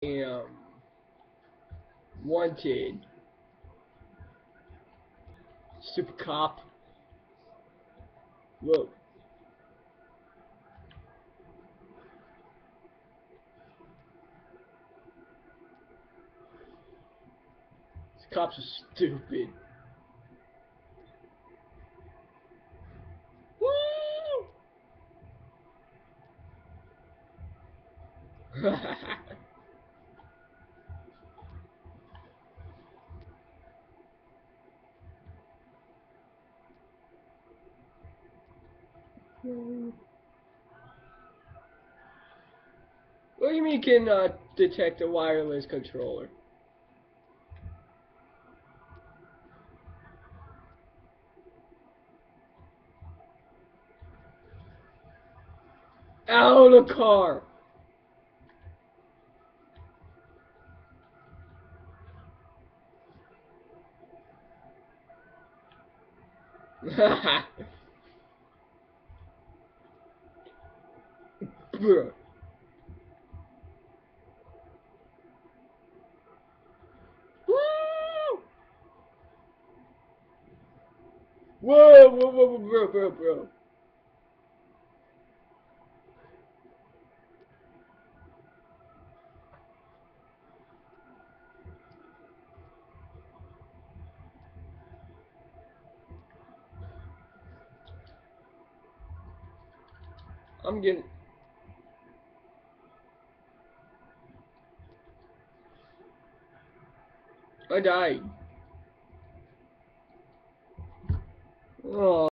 am wanted. Super cop. Whoa. These cops are stupid. Woo! What do you mean you can detect a wireless controller? Out of the car! Bruh. Woo! Whoa, whoa, whoa, whoa, bro. I'm getting... I died. Oh.